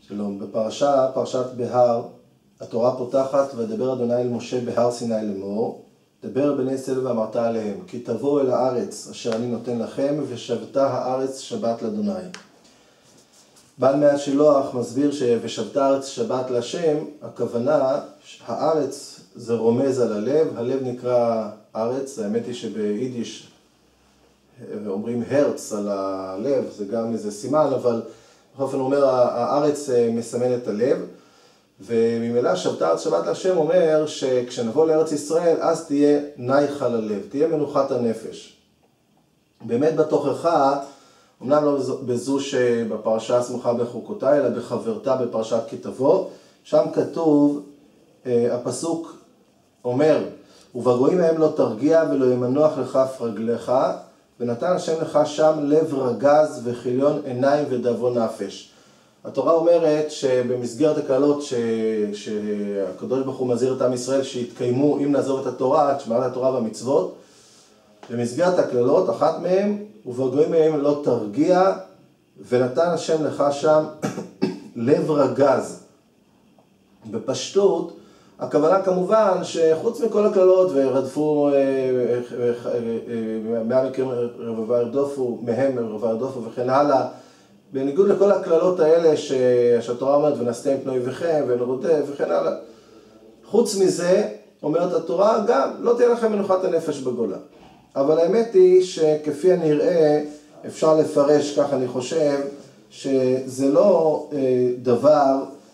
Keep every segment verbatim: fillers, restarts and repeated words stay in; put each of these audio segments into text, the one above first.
שלום, בפרשה, פרשת בהר, התורה פותחת וידבר אדוני אל משה בהר סיני לאמור, דבר בני ישראל ואמרת עליהם, כי תבואו אל הארץ אשר אני נותן לכם, ושבתה הארץ שבת לאדוני. בעל מאה שילוח מסביר ש"ושבתה הארץ שבת להשם", הכוונה, הארץ זה רומז על הלב, הלב נקרא ארץ, האמת היא שביידיש אומרים הרץ על הלב, זה גם איזה סימן, אבל בכל אופן הוא אומר, הארץ מסמן את הלב, וממילא שבתה הארץ שבת להשם אומר שכשנבוא לארץ ישראל, אז תהיה נייחה ללב, תהיה מנוחת הנפש. באמת בתוכחה, אמנם לא בזו שבפרשה הסמוכה בחוקותיי, אלא בחברתה בפרשת כי תבוא, שם כתוב, הפסוק אומר, ובגויים מהם לא תרגיע ולא ימנוח לכף רגליך, ונתן השם לך שם לב רגז וכיליון עיניים ודאבון נפש. התורה אומרת שבמסגרת הקללות ש... שהקדוש ברוך הוא מזהיר את עם ישראל שיתקיימו אם נעזוב את התורה, את שמירת התורה והמצוות, במסגרת הקללות, אחת מהם, ובגויים מהם לא תרגיע, ונתן השם לך שם לב רגז. בפשטות, הכוונה כמובן שחוץ מכל הקללות ורדפו, מאה מקרים רבבה ירדופו, מהם רבבה ירדופו וכן הלאה, בניגוד לכל הקללות האלה שהתורה אומרת ונעשתם פני אויביכם ונרודף וכן הלאה, חוץ מזה אומרת התורה גם לא תהיה לכם מנוחת הנפש בגולה. אבל האמת היא שכפי הנראה אפשר לפרש, כך אני חושב, שזה לא דבר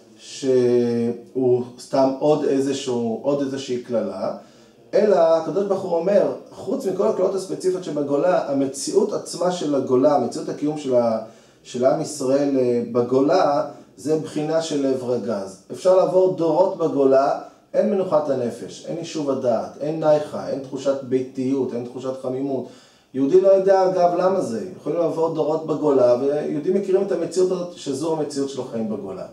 שהוא סתם עוד איזשהו, עוד איזושהי כללה, אלא הקדוש ברוך הוא אומר, חוץ מכל הכללות הספציפיות שבגולה, המציאות עצמה של הגולה, המציאות הקיום של, ה, של עם ישראל בגולה, זה בחינה של לב רגז. אפשר לעבור דורות בגולה, אין מנוחת הנפש, אין יישוב הדעת, אין נייחה, אין תחושת ביתיות, אין תחושת חמימות. יהודי לא יודע אגב למה זה, יכולים לעבור דורות בגולה, ויהודים מכירים את המציאות הזאת שזו המציאות של החיים בגולה.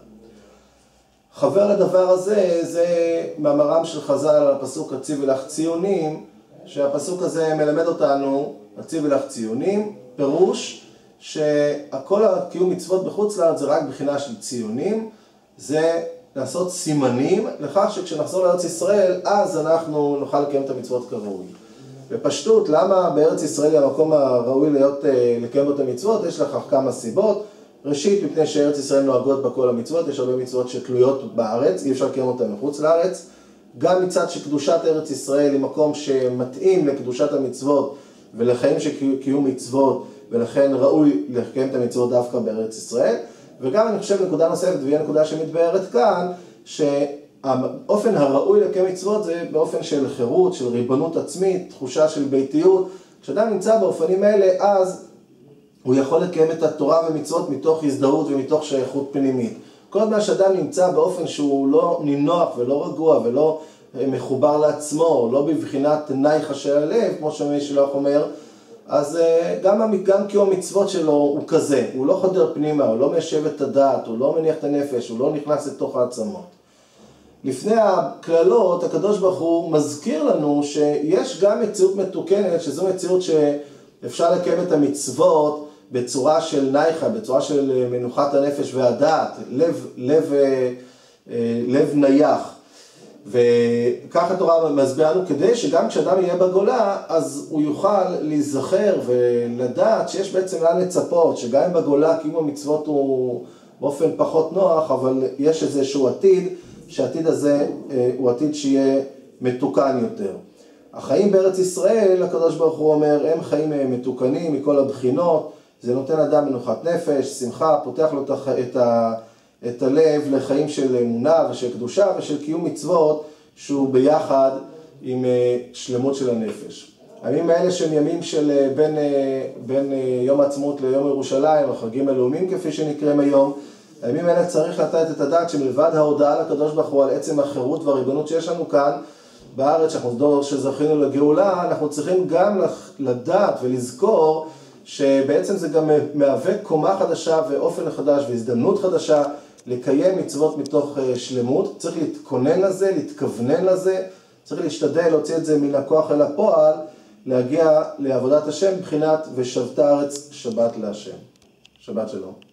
חבר לדבר הזה, זה מאמרם של חז"ל על הפסוק הציבי לך ציונים, שהפסוק הזה מלמד אותנו, הציבי לך ציונים, פירוש שכל הקיום מצוות בחוץ לארץ זה רק בחינה של ציונים, זה לעשות סימנים לכך שכשנחזור לארץ ישראל, אז אנחנו נוכל לקיים את המצוות כראוי. בפשטות, למה בארץ ישראל היא המקום הראוי להיות, לקיים את המצוות? יש לכך כמה סיבות. ראשית, מפני שארץ ישראל נוהגות בכל המצוות, יש הרבה מצוות שתלויות בארץ, אי אפשר לקיים אותן מחוץ לארץ. גם מצד שקדושת ארץ ישראל היא מקום שמתאים לקדושת המצוות ולחיים שקיום מצוות, ולכן ראוי לקיים את המצוות דווקא בארץ ישראל. וגם אני חושב נקודה נוספת, והיא הנקודה שמתבארת כאן, שהאופן הראוי לקיים מצוות זה באופן של חירות, של ריבונות עצמית, תחושה של ביתיות. כשאדם נמצא באופנים האלה, אז הוא יכול לקיים את התורה ומצוות מתוך הזדהות ומתוך שייכות פנימית. כל מה שאדם נמצא באופן שהוא לא נינוח ולא רגוע ולא מחובר לעצמו, לא בבחינת נייחה של הלב, כמו שמי שלוח אומר, אז גם, גם קיום המצוות שלו הוא כזה, הוא לא חודר פנימה, הוא לא מיישב את הדעת, הוא לא מניח את הנפש, הוא לא נכנס לתוך העצמות. לפני הכללות, הקדוש ברוך הוא מזכיר לנו שיש גם מציאות מתוקנת, שזו מציאות שאפשר לקיים את המצוות בצורה של נייחה, בצורה של מנוחת הנפש והדעת, לב, לב, לב נייח. וכך התורה מסבירה לנו, כדי שגם כשאדם יהיה בגולה, אז הוא יוכל להיזכר ולדעת שיש בעצם לאן לצפות, שגם אם בגולה קיום המצוות הוא באופן פחות נוח, אבל יש איזשהו עתיד, שהעתיד הזה הוא עתיד שיהיה מתוקן יותר. החיים בארץ ישראל, הקדוש ברוך הוא אומר, הם חיים מתוקנים מכל הבחינות, זה נותן אדם מנוחת נפש, שמחה, פותח לו את ה... את הלב לחיים של אמונה ושל קדושה ושל קיום מצוות שהוא ביחד עם שלמות של הנפש. הימים האלה שהם ימים של בין, בין יום העצמאות ליום ירושלים, החגים הלאומיים כפי שנקראים היום, הימים האלה צריך לתת את הדעת שמלבד ההודעה לקדוש ברוך הוא על עצם החירות והריבונות שיש לנו כאן בארץ, שאנחנו דור שזכינו לגאולה, אנחנו צריכים גם לדעת ולזכור שבעצם זה גם מהווה קומה חדשה ואופן חדש והזדמנות חדשה לקיים מצוות מתוך שלמות. צריך להתכונן לזה, להתכוונן לזה, צריך להשתדל להוציא את זה מן הכוח אל הפועל, להגיע לעבודת השם בבחינת ושבתה הארץ שבת להשם. שבת שלום.